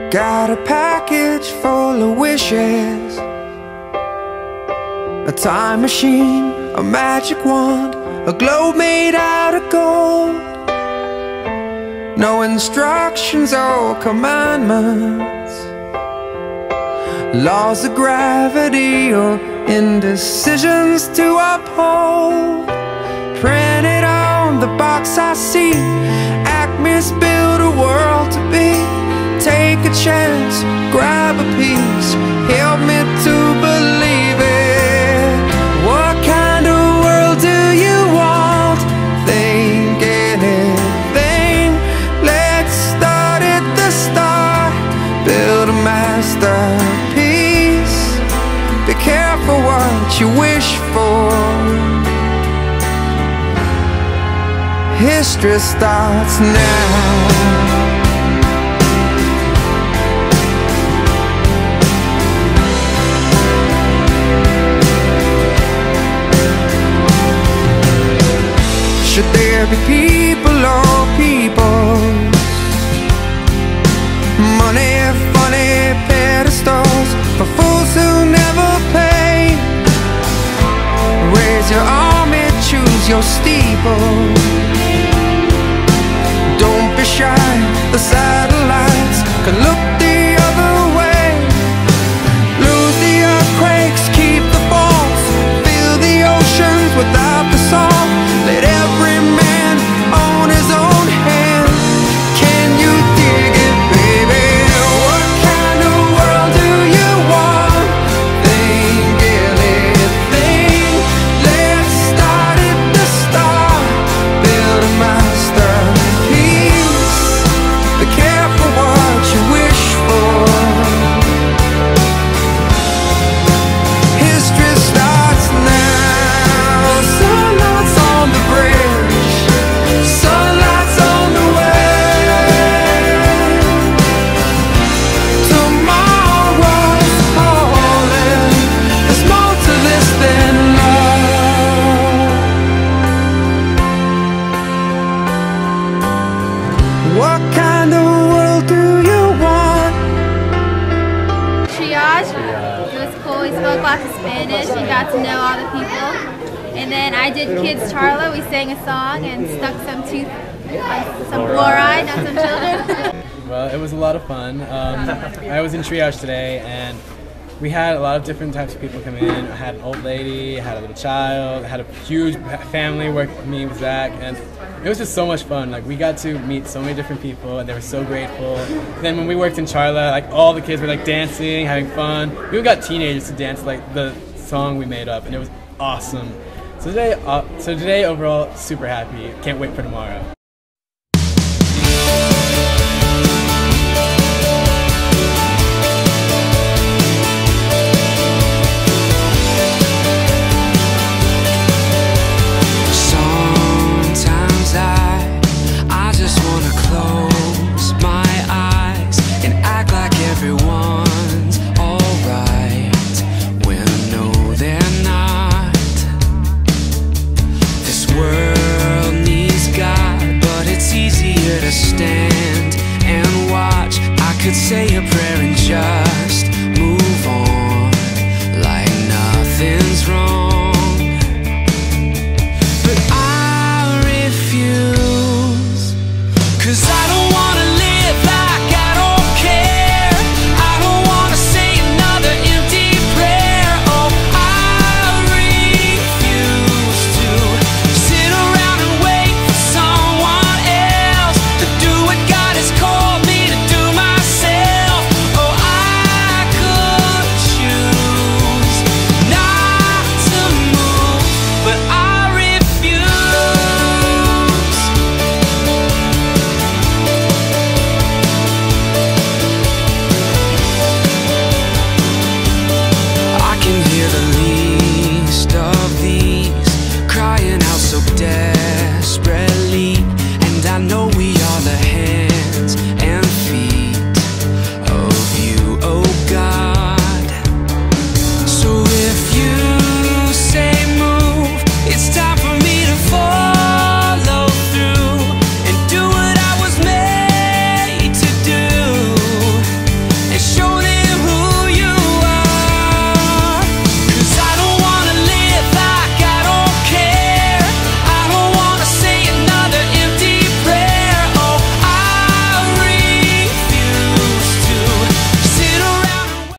Got a package full of wishes, a time machine, a magic wand, a globe made out of gold. No instructions or commandments, laws of gravity or indecisions to uphold. Printed on the box I see, Acme's build a world to be. Take a chance, grab a piece, help me to believe it. What kind of world do you want? Think anything. Let's start at the start, build a masterpiece. Be careful what you wish for. History starts now. Should there be people or peoples? Money, funny pedestals for fools who never pay. Raise your army, choose your steeple. Don't be shy, the satellites can look the other way. Lose the earthquakes, keep the faults, fill the oceans without the salt. Let every man own his own hand. Can you dig it, baby? What kind of world do you want? Think anything. Let's start at the start, build a masterpiece. Be careful what you wish for. History starts now. Sunlight's on the bridge, sunlight's on the way. Tomorrow's calling. There's more to this than love. What kind of world do you want? Triage. It was cool. We spoke lots of Spanish and got to know all the people. And then I did Kids Charla. We sang a song and stuck some some fluoride on some children. Well, it was a lot of fun. I was in triage today, and we had a lot of different types of people come in. I had an old lady, I had a little child, I had a huge family work with me with Zach, and it was just so much fun. Like, we got to meet so many different people, and they were so grateful. And then when we worked in Charla, like, all the kids were like dancing, having fun. We even got teenagers to dance like the song we made up, and it was awesome. So today overall, super happy. Can't wait for tomorrow.